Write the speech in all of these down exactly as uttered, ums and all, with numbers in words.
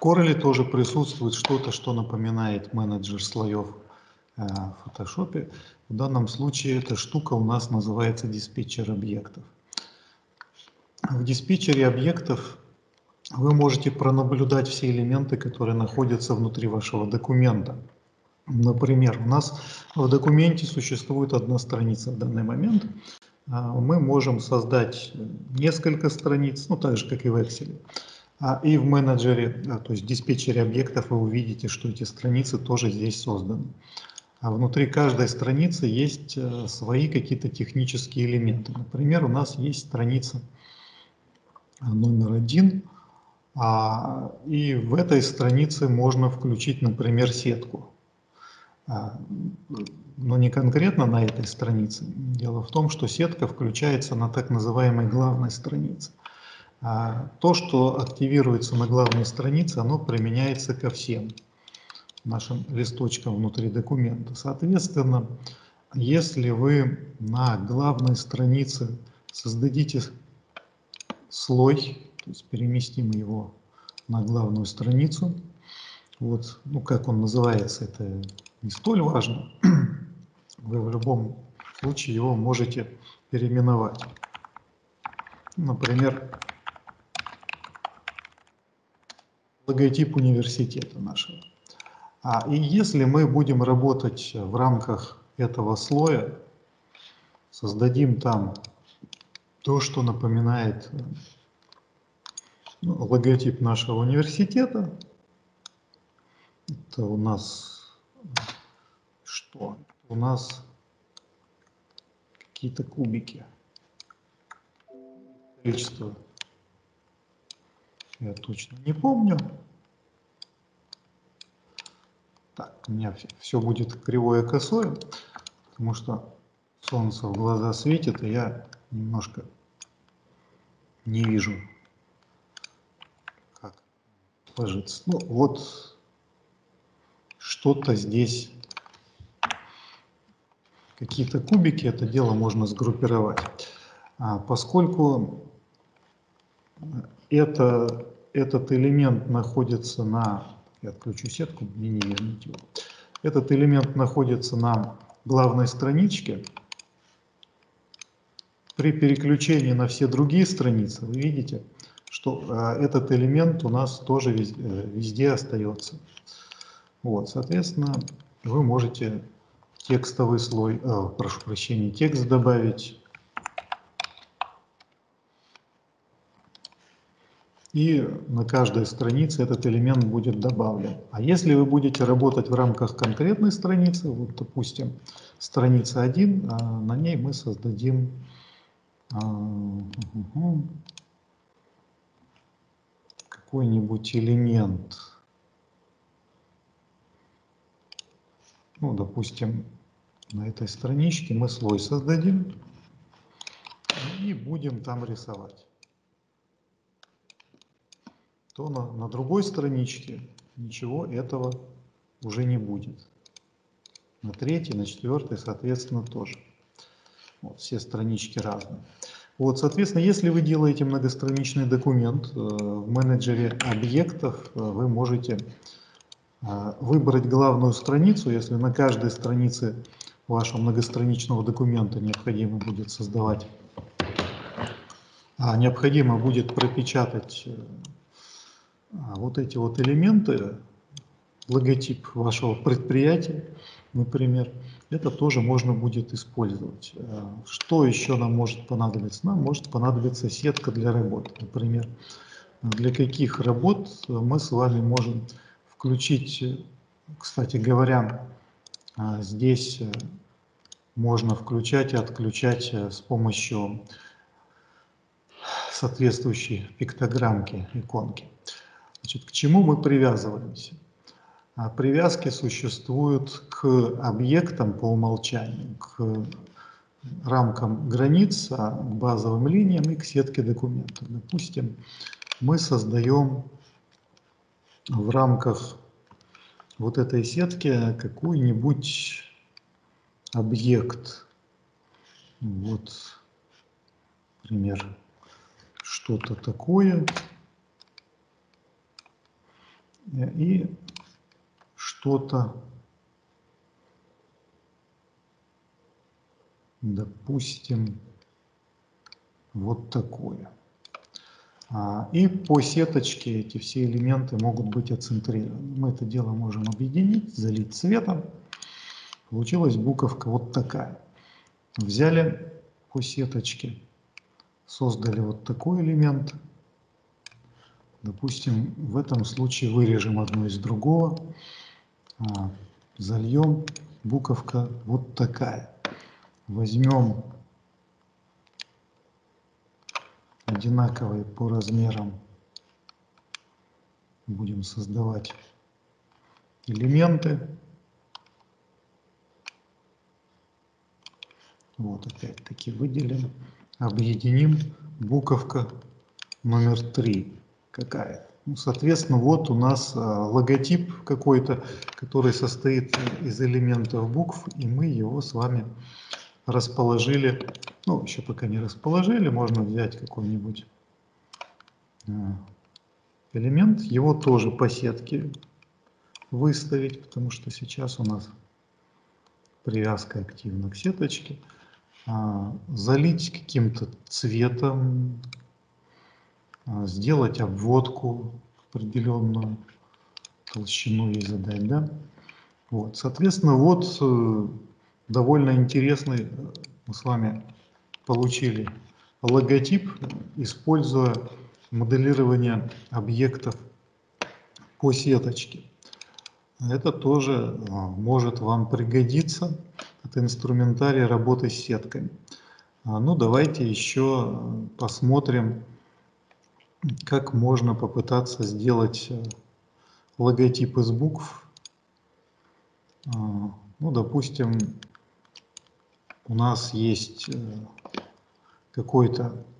Corel тоже присутствует что-то, что напоминает менеджер слоев в Photoshop. В данном случае эта штука у нас называется диспетчер объектов. В диспетчере объектов вы можете пронаблюдать все элементы, которые находятся внутри вашего документа. Например, у нас в документе существует одна страница в данный момент. Мы можем создать несколько страниц, ну так же, как и в Excel. И в менеджере, то есть в диспетчере объектов, вы увидите, что эти страницы тоже здесь созданы. А внутри каждой страницы есть свои какие-то технические элементы. Например, у нас есть страница номер один, и в этой странице можно включить, например, сетку. Но не конкретно на этой странице. Дело в том, что сетка включается на так называемой главной странице. А то, что активируется на главной странице, оно применяется ко всем нашим листочкам внутри документа. Соответственно, если вы на главной странице создадите слой, то есть переместим его на главную страницу, вот, ну как он называется, это не столь важно, вы в любом случае его можете переименовать. Например, логотип университета нашего. А, и если мы будем работать в рамках этого слоя, создадим там то, что напоминает ну, логотип нашего университета, это у нас что? У нас какие-то кубики. Количество я точно не помню. Так, у меня все будет кривое косое, потому что солнце в глаза светит, и я немножко не вижу, как ложится. Ну вот что-то здесь, какие-то кубики, это дело можно сгруппировать. А поскольку это, этот элемент находится на... Я отключу сетку, мне не вернуть его. Этот элемент находится на главной страничке. При переключении на все другие страницы вы видите, что этот элемент у нас тоже везде, везде остается. Вот, соответственно, вы можете текстовый слой, э, прошу прощения, текст добавить. И на каждой странице этот элемент будет добавлен. А если вы будете работать в рамках конкретной страницы, вот, допустим, страница один, на ней мы создадим какой-нибудь элемент. Ну, допустим, на этой страничке мы слой создадим и будем там рисовать. То на, на другой страничке ничего этого уже не будет. На третьей, на четвертой, соответственно, тоже. Вот, все странички разные. Вот, соответственно, если вы делаете многостраничный документ э, в менеджере объектов, э, вы можете э, выбрать главную страницу. Если на каждой странице вашего многостраничного документа необходимо будет создавать, а необходимо будет пропечатать э, вот эти вот элементы, логотип вашего предприятия, например, это тоже можно будет использовать. Что еще нам может понадобиться? Нам может понадобиться сетка для работы. Например, для каких работ мы с вами можем включить, кстати говоря, здесь можно включать и отключать с помощью соответствующей пиктограммки, иконки. Значит, к чему мы привязываемся? Привязки существуют к объектам по умолчанию, к рамкам границ, к базовым линиям и к сетке документов. Допустим, мы создаем в рамках вот этой сетки какой-нибудь объект. Вот, например, что-то такое. и что-то, допустим, вот такое. И по сеточке эти все элементы могут быть оцентрированы. Мы это дело можем объединить, залить цветом. Получилась буковка вот такая. Взяли по сеточке, создали вот такой элемент. Допустим, в этом случае вырежем одно из другого. Зальем, буковка вот такая. Возьмем одинаковые по размерам, будем создавать элементы. Вот опять-таки выделим, объединим, буковка номер три какая. Ну, соответственно, вот у нас а, логотип какой-то, который состоит из элементов букв, и мы его с вами расположили. Ну, еще пока не расположили, можно взять какой-нибудь элемент, его тоже по сетке выставить, потому что сейчас у нас привязка активна к сеточке. А, залить каким-то цветом, а, сделать обводку определенную, толщину ей задать, да? Вот, соответственно, вот э, довольно интересный мы с вами получили логотип, используя моделирование объектов по сеточке. Это тоже может вам пригодиться. Это инструментарий работы с сетками. Ну, давайте еще посмотрим, как можно попытаться сделать логотип из букв. Ну, допустим, у нас есть какое-то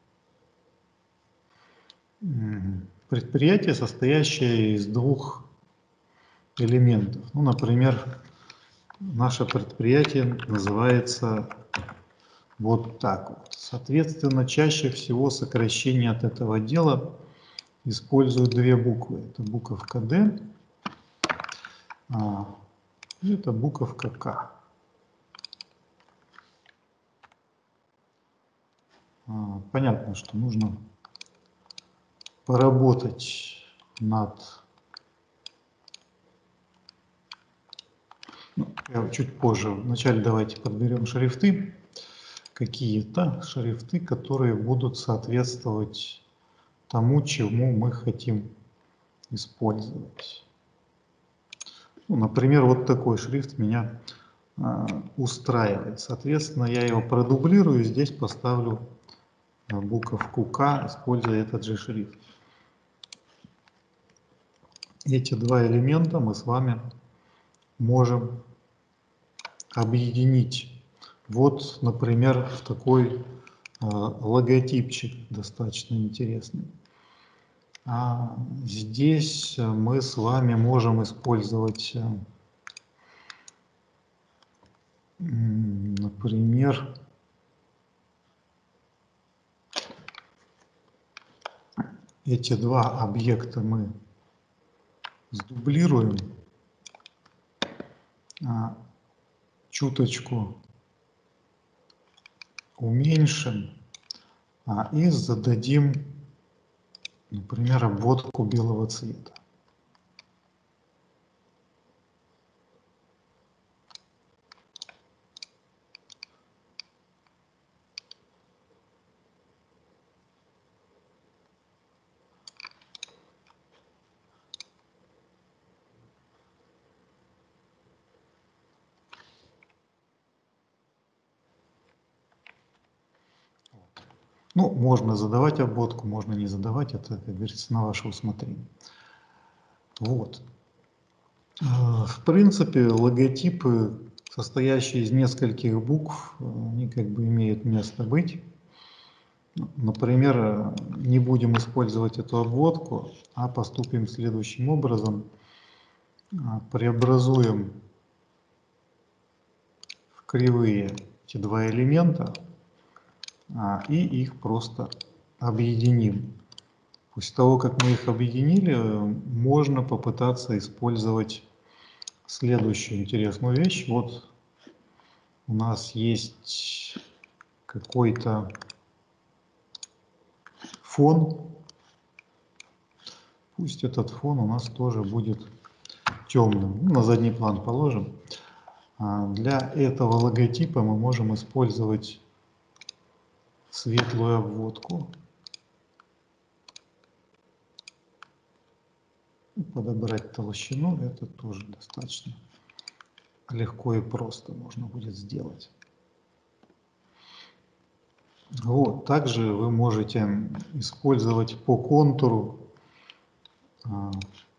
предприятие, состоящее из двух элементов. Ну, например, наше предприятие называется вот так вот. Соответственно, чаще всего сокращение от этого дела используют две буквы. Это буковка D а, и это буковка К. А, понятно, что нужно поработать над... Ну, я чуть позже. Вначале давайте подберем шрифты. Какие-то шрифты, которые будут соответствовать тому, чему мы хотим использовать. Ну, например, вот такой шрифт меня э, устраивает. Соответственно, я его продублирую, здесь поставлю буковку К, используя этот же шрифт. Эти два элемента мы с вами можем объединить. Вот, например, в такой э, логотипчик достаточно интересный. А здесь мы с вами можем использовать, например, эти два объекта мы сдублируем, чуточку уменьшим и зададим, например, обводку белого цвета. Ну, можно задавать обводку, можно не задавать, это, как говорится, на ваше усмотрение. Вот. В принципе, логотипы, состоящие из нескольких букв, они как бы имеют место быть. Например, не будем использовать эту обводку, а поступим следующим образом. Преобразуем в кривые эти два элемента и их просто объединим. После того, как мы их объединили, можно попытаться использовать следующую интересную вещь. Вот у нас есть какой-то фон. Пусть этот фон у нас тоже будет темным. Ну, на задний план положим. А для этого логотипа мы можем использовать светлую обводку. Подобрать толщину, это тоже достаточно легко и просто можно будет сделать. Вот. Также вы можете использовать по контуру а,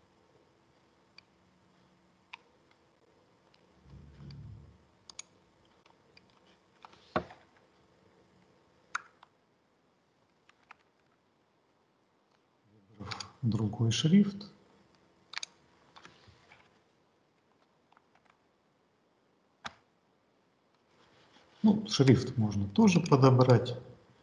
другой шрифт. Ну, шрифт можно тоже подобрать.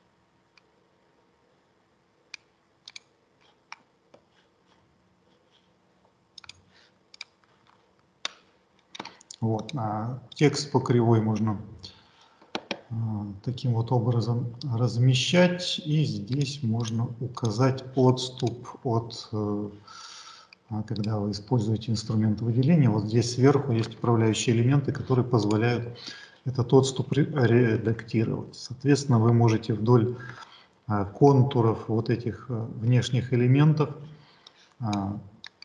Вот. А текст по кривой можно а, таким вот образом размещать. И здесь можно указать отступ от, э, когда вы используете инструмент выделения. Вот здесь сверху есть управляющие элементы, которые позволяют этот отступ редактировать. Соответственно, вы можете вдоль а, контуров вот этих а, внешних элементов а,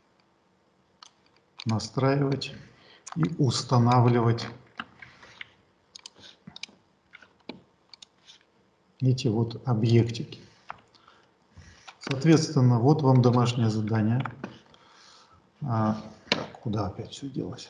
настраивать и устанавливать эти вот объектики. Соответственно, вот вам домашнее задание. А, так, куда опять все делось?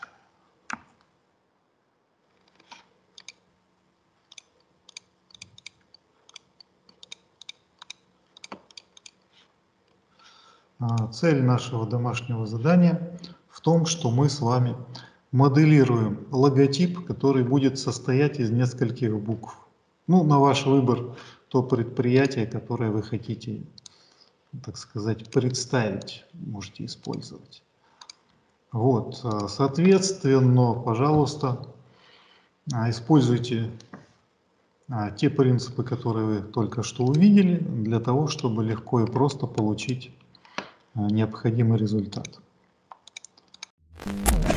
А, цель нашего домашнего задания в том, что мы с вами моделируем логотип, который будет состоять из нескольких букв. Ну, на ваш выбор то предприятие, которое вы хотите, так сказать, представить, можете использовать. Вот, соответственно, пожалуйста, используйте те принципы, которые вы только что увидели, для того, чтобы легко и просто получить необходимый результат.